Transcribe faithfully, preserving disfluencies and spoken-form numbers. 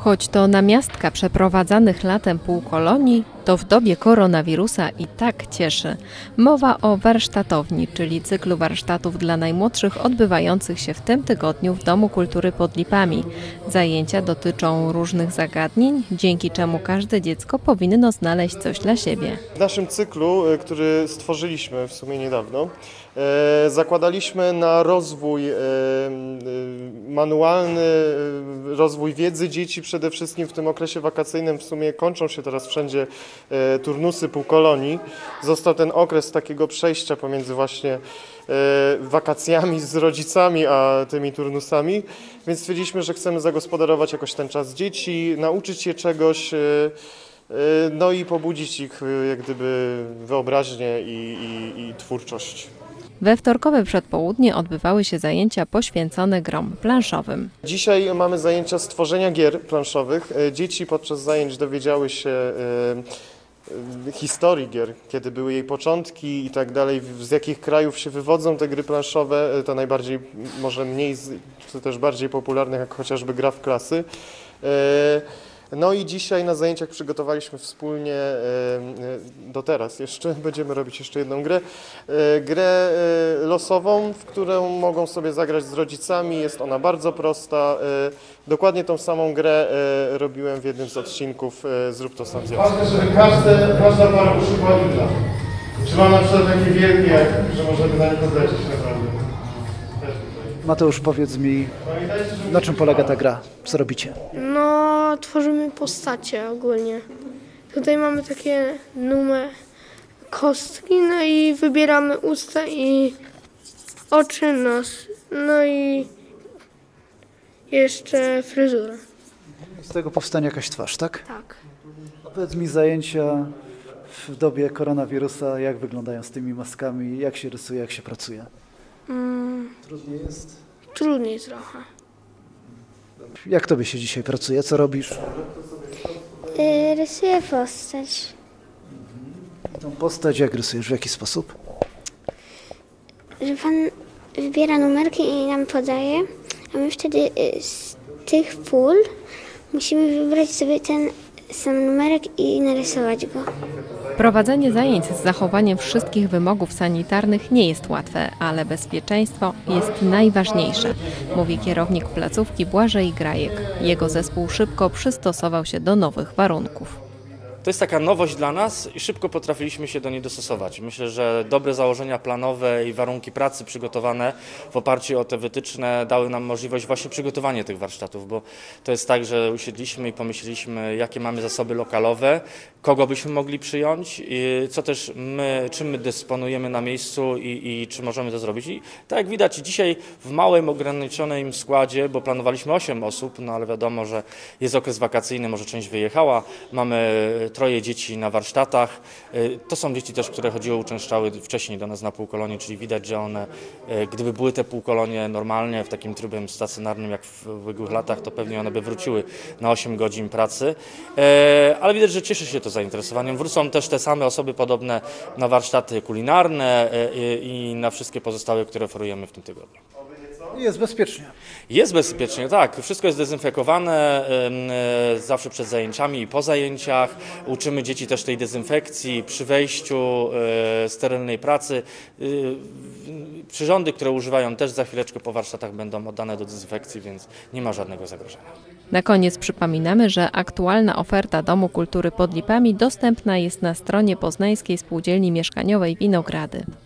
Choć to namiastka przeprowadzanych latem półkolonii, to w dobie koronawirusa i tak cieszy. Mowa o warsztatowni, czyli cyklu warsztatów dla najmłodszych odbywających się w tym tygodniu w Domu Kultury pod Lipami. Zajęcia dotyczą różnych zagadnień, dzięki czemu każde dziecko powinno znaleźć coś dla siebie. W naszym cyklu, który stworzyliśmy w sumie niedawno, zakładaliśmy na rozwój manualny, rozwój wiedzy dzieci przede wszystkim w tym okresie wakacyjnym. W sumie kończą się teraz wszędzie turnusy półkolonii. Został ten okres takiego przejścia pomiędzy właśnie wakacjami z rodzicami a tymi turnusami, więc stwierdziliśmy, że chcemy zagospodarować jakoś ten czas dzieci, nauczyć je czegoś, no i pobudzić ich jak gdyby wyobraźnię i, i, i twórczość. We wtorkowe przedpołudnie odbywały się zajęcia poświęcone grom planszowym. Dzisiaj mamy zajęcia z tworzenia gier planszowych. Dzieci podczas zajęć dowiedziały się historii gier, kiedy były jej początki i tak dalej, z jakich krajów się wywodzą te gry planszowe, to najbardziej, może mniej, czy też bardziej popularnych, jak chociażby gra w klasy. No i dzisiaj na zajęciach przygotowaliśmy wspólnie, do teraz jeszcze, będziemy robić jeszcze jedną grę, grę losową, w którą mogą sobie zagrać z rodzicami. Jest ona bardzo prosta. Dokładnie tą samą grę robiłem w jednym z odcinków Zrób to sam zjadł. Ważne, żeby każde, każda para uszy była inna. Czy mam na przykład takie wielkie, że możemy na nich odlecieć naprawdę. Mateusz, powiedz mi, na czym polega ta gra? Co robicie? No, tworzymy postacie ogólnie. Tutaj mamy takie numer kostki, no i wybieramy usta i oczy, nos, no i jeszcze fryzurę. Z tego powstanie jakaś twarz, tak? Tak. Powiedz mi, zajęcia w dobie koronawirusa, jak wyglądają z tymi maskami, jak się rysuje, jak się pracuje? Mm, Trudniej jest? Trudniej trochę. Jak tobie się dzisiaj pracuje? Co robisz? Yy, rysuję postać. I tą postać jak rysujesz? W jaki sposób? Że pan wybiera numerki i nam podaje, a my wtedy z tych pól musimy wybrać sobie ten sam numerek i narysować go. Prowadzenie zajęć z zachowaniem wszystkich wymogów sanitarnych nie jest łatwe, ale bezpieczeństwo jest najważniejsze, mówi kierownik placówki Błażej Grajek. Jego zespół szybko przystosował się do nowych warunków. To jest taka nowość dla nas i szybko potrafiliśmy się do niej dostosować. Myślę, że dobre założenia planowe i warunki pracy przygotowane w oparciu o te wytyczne dały nam możliwość właśnie przygotowania tych warsztatów, bo to jest tak, że usiedliśmy i pomyśleliśmy, jakie mamy zasoby lokalowe, kogo byśmy mogli przyjąć, i co też my, czym my dysponujemy na miejscu i, i czy możemy to zrobić. I tak jak widać dzisiaj w małym, ograniczonym składzie, bo planowaliśmy osiem osób, no ale wiadomo, że jest okres wakacyjny, może część wyjechała, mamy troje dzieci na warsztatach. To są dzieci też, które chodziły, uczęszczały wcześniej do nas na półkolonie, czyli widać, że one, gdyby były te półkolonie normalnie, w takim trybie stacjonarnym jak w ubiegłych latach, to pewnie one by wróciły na osiem godzin pracy. Ale widać, że cieszy się to zainteresowaniem. Wrócą też te same osoby podobne na warsztaty kulinarne i na wszystkie pozostałe, które oferujemy w tym tygodniu. Jest bezpiecznie. Jest bezpiecznie, tak. Wszystko jest dezynfekowane zawsze przed zajęciami i po zajęciach. Uczymy dzieci też tej dezynfekcji przy wejściu, sterylnej pracy. Przyrządy, które używają, też za chwileczkę po warsztatach będą oddane do dezynfekcji, więc nie ma żadnego zagrożenia. Na koniec przypominamy, że aktualna oferta Domu Kultury pod Lipami dostępna jest na stronie Poznańskiej Spółdzielni Mieszkaniowej Winogrady.